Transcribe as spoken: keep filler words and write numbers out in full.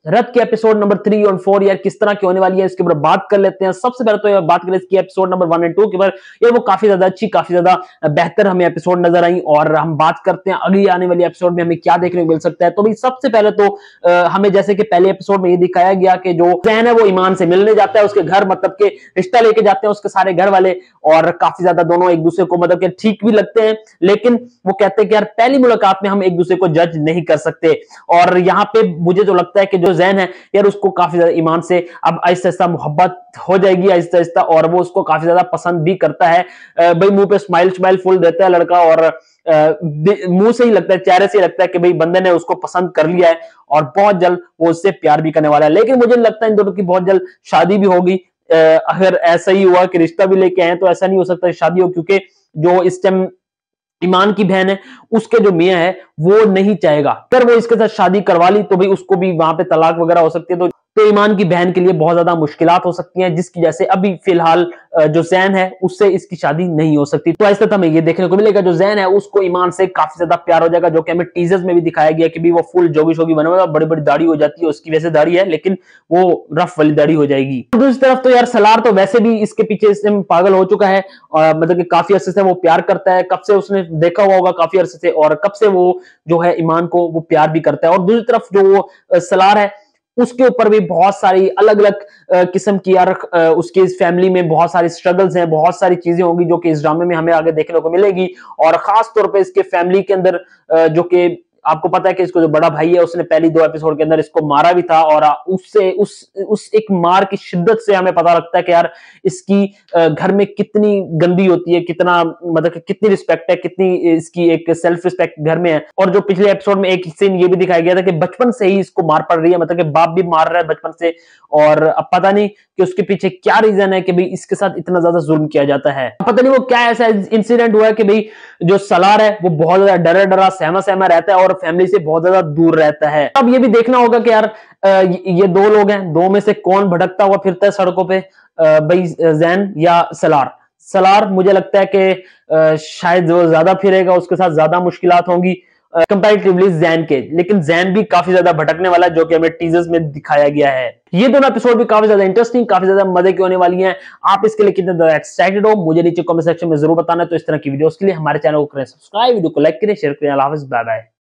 रथ के episode number three और four यार किस तरह की होने वाली है इसके ऊपर बात कर लेते हैं। सबसे पहले तो यार बात करें इसकी episode number one and two के ऊपर, यार वो काफी ज्यादा अच्छी, काफी ज्यादा बेहतर हमें एपिसोड नजर आई। और हम बात करते हैं अगली आने वाली एपिसोड में हमें क्या देखने को मिल सकता है। तो भाई सबसे पहले तो आ, हमें जैसे कि पहले एपिसोड में ये दिखाया गया कि जो जैन है वो ईमान से मिलने जाता है उसके घर, मतलब के रिश्ता लेके जाते हैं उसके सारे घर वाले, और काफी ज्यादा दोनों एक दूसरे को मतलब के ठीक भी लगते हैं, लेकिन वो कहते हैं कि यार पहली मुलाकात में हम एक दूसरे को जज नहीं कर सकते। और यहाँ पे मुझे तो लगता है कि जो जैन है यार उसको काफी ज्यादा ईमान से अब आहिस्ता आहिस्ता मोहब्बत हो जाएगी आहिस्ता आहिस्ता, और वो उसको काफी ज्यादा पसंद भी करता है। भाई मुंह पे स्माइल स्माइल फुल देता है लड़का, और मुंह से ही लगता है, चेहरे से ही लगता है कि भाई बंदे ने उसको पसंद कर लिया है और बहुत जल्द वो उससे प्यार भी करने वाला है। लेकिन मुझे लगता है इन दोनों की बहुत जल्द शादी भी होगी। अगर ऐसा ही हुआ कि रिश्ता भी लेके आए तो ऐसा नहीं हो सकता शादी हो, क्योंकि जो इस टाइम ईमान की बहन है उसके जो मियां है वो नहीं चाहेगा। अगर वो इसके साथ शादी करवा ली तो भाई उसको भी वहां पे तलाक वगैरह हो सकती है, तो तो ईमान की बहन के लिए बहुत ज्यादा मुश्किलात हो सकती हैं, जिसकी जैसे अभी फिलहाल जो जैन है उससे इसकी शादी नहीं हो सकती। तो ऐसा हमें ये देखने को मिलेगा जो जैन है उसको ईमान से काफी ज्यादा प्यार हो जाएगा, जो कि हमें टीजर्स में भी दिखाया गया कि भी वो फुल जोगी शोगी बना हुआ, बड़ी बड़ी दाढ़ी हो जाती है उसकी, वैसे दाढ़ी है लेकिन वो रफ वाली दाढ़ी हो जाएगी। दूसरी तरफ तो यार सलार तो वैसे भी इसके पीछे इससे पागल हो चुका है, और मतलब कि काफी अरसे से वो प्यार करता है, कब से उसने देखा हुआ होगा काफी अरसे से, और कब से वो जो है ईमान को वो प्यार भी करता है। और दूसरी तरफ जो वो सलार है उसके ऊपर भी बहुत सारी अलग अलग किस्म की यार उसकी इस फैमिली में बहुत सारी स्ट्रगल्स हैं, बहुत सारी चीजें होंगी जो कि इस ड्रामे में हमें आगे देखने को मिलेगी। और खास तौर पे इसके फैमिली के अंदर जो कि आपको पता है कि इसको जो बड़ा भाई है उसने पहली दो एपिसोड के अंदर इसको मारा भी था, और उससे उस उस एक मार की शिद्दत से हमें पता लगता है कि यार इसकी घर में कितनी गंदी होती है, कितना मतलब कितनी रिस्पेक्ट है, कितनी इसकी एक सेल्फ रिस्पेक्ट घर में है। और जो पिछले एपिसोड में एक सीन ये भी दिखाया गया था कि बचपन से ही इसको मार पड़ रही है, मतलब कि बाप भी मार रहा है बचपन से, और अब पता नहीं कि उसके पीछे क्या रीजन है कि भाई इसके साथ इतना ज्यादा जुल्म किया जाता है। पता नहीं वो क्या ऐसा इंसिडेंट हुआ है कि भाई जो सलार है वो बहुत ज्यादा डरा डरा सहमा सहमा रहता है और फैमिली से बहुत ज्यादा दूर रहता है। अब ये भी देखना होगा कि यार ये दो लोग हैं, दो में से कौन भटकता हुआ फिरता है सड़कों पे, भाई जैन या सलार। सलार मुझे लगता है कि शायद वो ज्यादा फिरेगा, उसके साथ ज्यादा मुश्किलात होंगी कंपैरेटिवली जैन के, लेकिन जैन भी काफी ज्यादा भटकने वाला है जो कि हमें टीजर्स में दिखाया गया है। ये दोनों एपिसोड भी काफी ज्यादा इंटरेस्टिंग, काफी ज्यादा मजे की होने वाली हैं। आप इसके लिए कितने ज्यादा एक्साइटेड हो मुझे नीचे कमेंट सेक्शन में जरूर बताना। तो इस तरह की वीडियोस के लिए हमारे चैनल को करें सब्सक्राइब, वीडियो को लाइक करें, शेयर करें। अल्लाह हाफिज़, बाय बाय।